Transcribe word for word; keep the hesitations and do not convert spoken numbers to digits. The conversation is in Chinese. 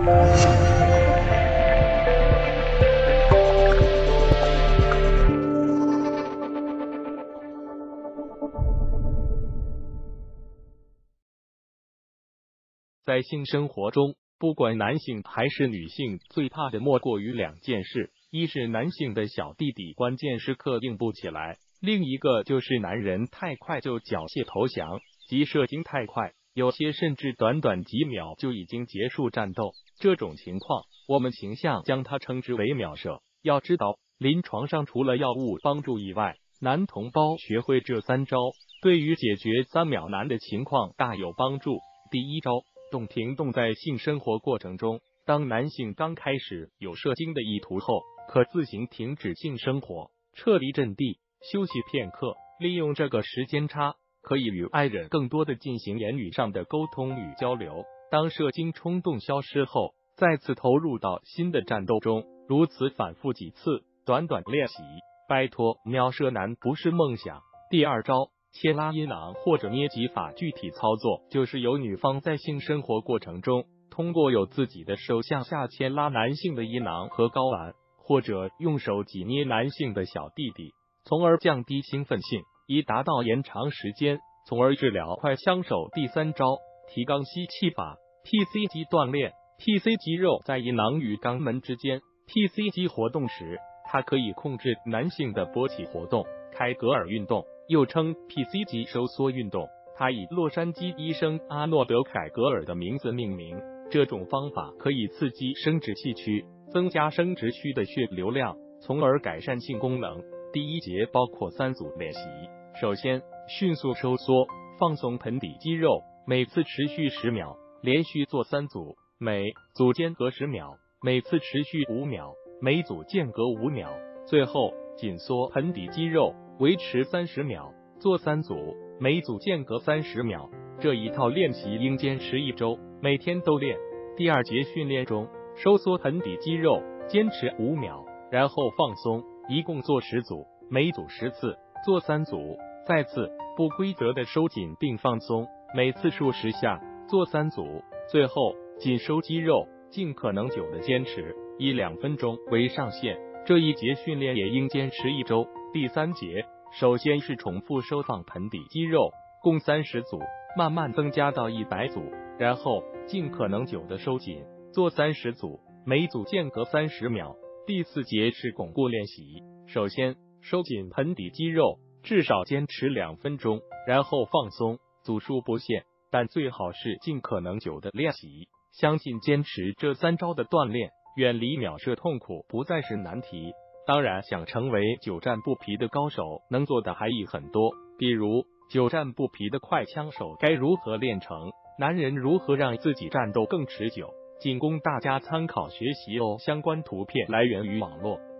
在性生活中，不管男性还是女性，最怕的莫过于两件事：一是男性的小弟弟关键时刻硬不起来，另一个就是男人太快就缴械投降，即射精太快，有些甚至短短几秒就已经结束战斗。这种情况，我们倾向将它称之为秒射。要知道，临床上除了药物帮助以外，男同胞学会这三招，对于解决三秒难的情况大有帮助。第一招，动停动。在性生活过程中，当男性刚开始有射精的意图后，可自行停止性生活，撤离阵地，休息片刻，利用这个时间差，可以与爱人更多的进行言语上的沟通与交流。当射精冲动消失后，再次投入到新的战斗中，如此反复几次，短短练习，拜托，秒射男不是梦想。第二招，牵拉阴囊或者捏脊法。具体操作就是由女方在性生活过程中，通过有自己的手向下牵拉男性的阴囊和睾丸，或者用手挤捏男性的小弟弟，从而降低兴奋性，以达到延长时间，从而治疗快枪手。第三招，提肛吸气法。P C 肌锻炼。P C 肌肉在阴囊与肛门之间 ，P C 肌活动时，它可以控制男性的勃起活动。凯格尔运动又称 P C 肌收缩运动，它以洛杉矶医生阿诺德·凯格尔的名字命名。这种方法可以刺激生殖器区，增加生殖区的血流量，从而改善性功能。第一节包括三组练习。首先，迅速收缩放松盆底肌肉，每次持续十秒，连续做三组，每组间隔十秒，每次持续五秒，每组间隔五秒。最后，紧缩盆底肌肉，维持三十秒，做三组，每组间隔三十秒。这一套练习应坚持一周，每天都练。第二节训练中，收缩盆底肌肉，坚持五秒，然后放松，一共做十组，每组十次，做三组。再次不规则的收紧并放松，每次数十下，做三组。最后紧收肌肉，尽可能久的坚持，以两分钟为上限。这一节训练也应坚持一周。第三节，首先是重复收放盆底肌肉，共三十组，慢慢增加到一百组，然后尽可能久的收紧，做三十组，每组间隔三十秒。第四节是巩固练习，首先收紧盆底肌肉，至少坚持两分钟，然后放松，组数不限，但最好是尽可能久的练习。相信坚持这三招的锻炼，远离秒射痛苦不再是难题。当然，想成为久战不疲的高手，能做的还有很多，比如久战不疲的快枪手该如何练成，男人如何让自己战斗更持久，仅供大家参考学习哦。相关图片来源于网络。